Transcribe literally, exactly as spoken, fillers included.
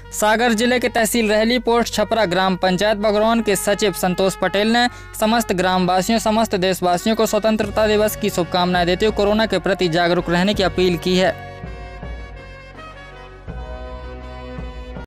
सागर जिले के तहसील रहली पोस्ट छपरा ग्राम पंचायत बगरौन के सचिव संतोष पटेल ने समस्त ग्रामवासियों समस्त देशवासियों को स्वतंत्रता दिवस की शुभकामनाएं देते हुए कोरोना के प्रति जागरूक रहने की अपील की है।